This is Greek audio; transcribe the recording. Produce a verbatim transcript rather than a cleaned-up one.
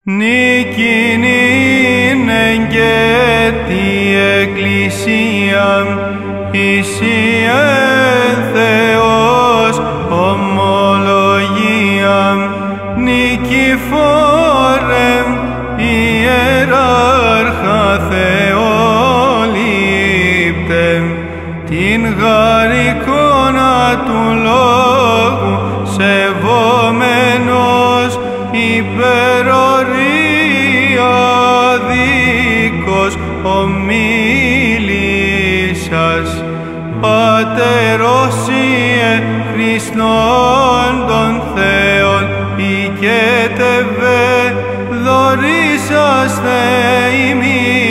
Νίκην είναι και τη Εκκλησία, Ισιε Θεός ομολογία, Νικηφόρε ιεράρχα Θεόληπτε, την γαρικόνα του λόγου σεβόμενος υπερορία δίκος ομίλησας, Πατέρος Ιε Χριστόν των Θεών, οικέτευε δωρήσαστε ημί.